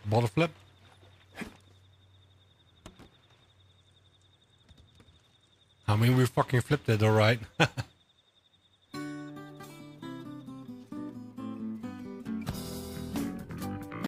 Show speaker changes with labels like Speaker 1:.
Speaker 1: Bottle flip. I mean, we fucking flipped it, alright.